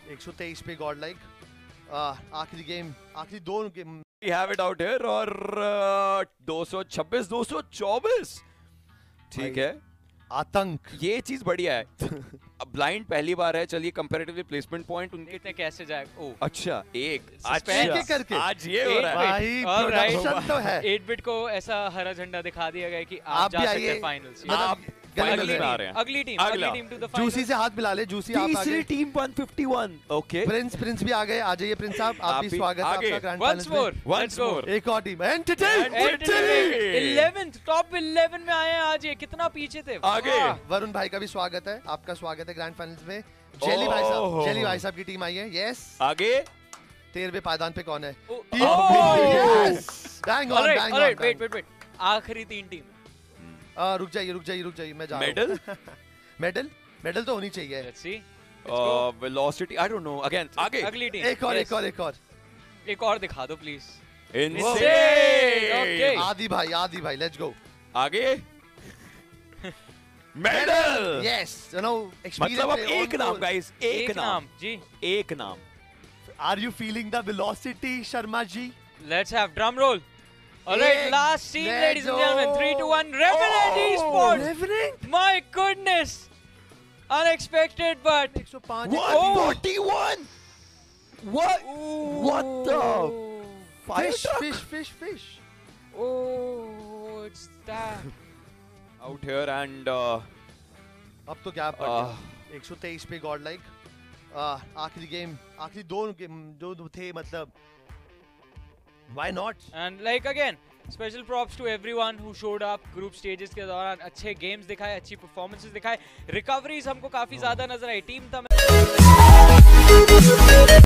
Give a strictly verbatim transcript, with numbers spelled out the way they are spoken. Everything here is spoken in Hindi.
एक सौ तेईस पे गॉड लाइक आखिरी गेम, आखिरी दो game We have it out here और uh, दो सौ छब्बीस दो सौ चौबीस ठीक है। आतंक ये चीज बढ़िया है। अब ब्लाइंड पहली बार है, चलिए कंपैरेटिवली प्लेसमेंट पॉइंट उनके देखते कैसे जाएगा। ओ अच्छा एक Suspense अच्छा, करके आज ये हो रहा है भाई, All right. प्रोडक्शन तो है। एट बिट को ऐसा हरा झंडा दिखा दिया गया कि आप, आप जा भी सकते हैं आइए। फाइनल्स। मतलब आप गले अगली मिल में आ रहे रहे हैं। अगली टीम अगला। अगली टीम टू द हैं। Juicy finals. से हाथ मिला ले, जूसी आप आ तीसरी गए। टीम एक सौ इक्यावन ओके प्रिंस प्रिंस भी आ गए, आ जाइए प्रिंस साहब, आप आप भी भी स्वागत है आगे। आपका ग्रैंड Once फाइनल्स more, में। once more. एक और टीम एंटरटेन इलेवेंथ टॉप इलेवन में आए हैं आज। ये कितना पीछे थे। आगे। वाह। वरुण भाई का भी स्वागत है, आपका स्वागत है ग्रैंड फाइनल्स में। जेली भाई साहब, ओह। जेली भाई साहब की टीम आई है। यस, आगे तेरहवें पायदान पे कौन है? Oh, team oh. Yes, bang on Alright, bang alright, on. wait, wait, wait. आखिरी तीन टीम। आ, रुक जाइए रुक जाइए रुक जाइए, मैं जा रहा मेडल हूं। मेडल मेडल तो होनी चाहिए। Let's see. Let's go. Velocity I don't know again आगे अगली टीम। एक और Yes. एक और एक और एक और दिखा दो प्लीज। इनसे Okay. आदि भाई आदि भाई लेट्स गो। आगे मेडल यस, यू नो मतलब अब एक नाम गाइस, एक नाम जी। एक नाम। Are you feeling the velocity Sharma ji? Let's have drum roll. Alright, Hey, last team, let's ladies and gentlemen. go. Three to one. Revenant Oh, Esports. Revenant My goodness. Unexpected, but एक सौ पाँच one forty-one What? What the? Fire fish truck? Fish fish fish oh, it's that. Out here and uh, अब तो क्या पड़ Ah. गया। एक सौ तेईस पे गॉड लाइक आखिरी गेम, आखिरी दो गेम जो दो थे, मतलब why not. And like again, special props to everyone who showed up group stages के दौरान। अच्छे games दिखाए, अच्छी performances दिखाए, recoveries हमको काफी ज्यादा नजर आई। टीम था